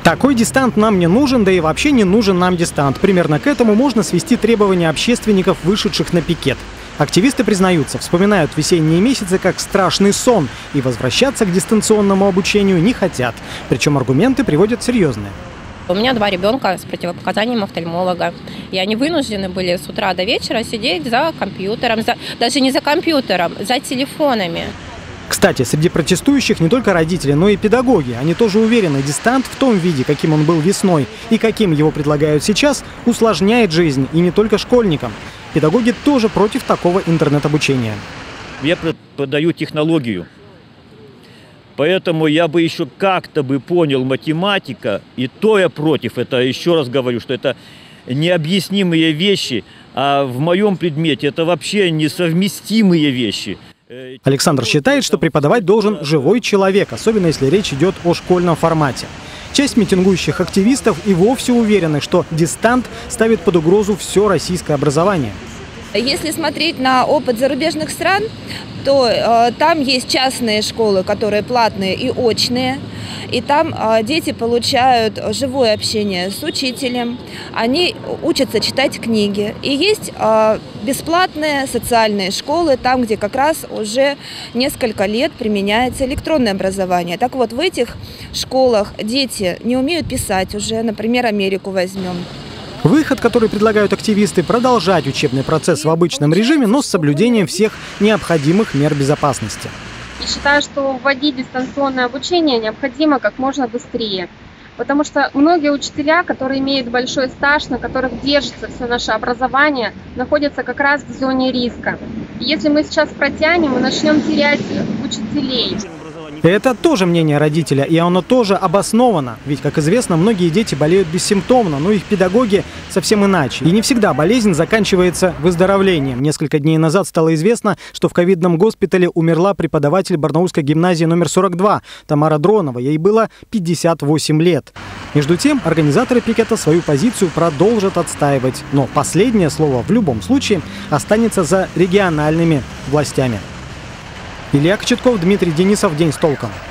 Такой дистант нам не нужен, да и вообще не нужен нам дистант. Примерно к этому можно свести требования общественников, вышедших на пикет. Активисты признаются, вспоминают весенние месяцы как страшный сон и возвращаться к дистанционному обучению не хотят. Причем аргументы приводят серьезные. У меня 2 ребенка с противопоказанием офтальмолога. И они вынуждены были с утра до вечера сидеть за компьютером, даже не за компьютером, за телефонами. Кстати, среди протестующих не только родители, но и педагоги. Они тоже уверены, дистант в том виде, каким он был весной и каким его предлагают сейчас, усложняет жизнь и не только школьникам. Педагоги тоже против такого интернет-обучения. Я преподаю технологию, поэтому я бы еще как-то бы понял математика, и то я против. Это, еще раз говорю, что это необъяснимые вещи, а в моем предмете это вообще несовместимые вещи. Александр считает, что преподавать должен живой человек, особенно если речь идет о школьном формате. Часть митингующих активистов и вовсе уверены, что дистант ставит под угрозу все российское образование. Если смотреть на опыт зарубежных стран, то там есть частные школы, которые платные и очные. И там дети получают живое общение с учителем, они учатся читать книги. И есть бесплатные социальные школы, там, где как раз уже несколько лет применяется электронное образование. Так вот, в этих школах дети не умеют писать уже, например, Америку возьмем. Выход, который предлагают активисты, продолжать учебный процесс в обычном режиме, но с соблюдением всех необходимых мер безопасности. И считаю, что вводить дистанционное обучение необходимо как можно быстрее. Потому что многие учителя, которые имеют большой стаж, на которых держится все наше образование, находятся как раз в зоне риска. И если мы сейчас протянем, мы начнем терять учителей. Это тоже мнение родителя, и оно тоже обосновано. Ведь, как известно, многие дети болеют бессимптомно, но их педагоги совсем иначе. И не всегда болезнь заканчивается выздоровлением. Несколько дней назад стало известно, что в ковидном госпитале умерла преподаватель Барнаульской гимназии номер 42 Тамара Дронова. Ей было 58 лет. Между тем, организаторы пикета свою позицию продолжат отстаивать. Но последнее слово в любом случае останется за региональными властями. Илья Кочетков, Дмитрий Денисов. День с толком.